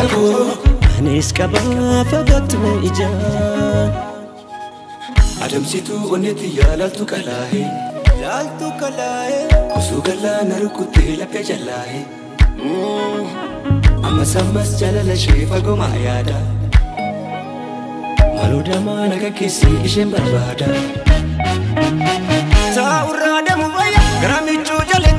Jibichaa anis qaba fagatu ijaan Adam situ onneti yaalaltu qalaahe Kusugala narukutte laphee jalaahe Ammas jalala ishee fagoo maayaada Maloodamaa naga keessi isheen barbaada Taa'urraa deemu bayya gara michuu jala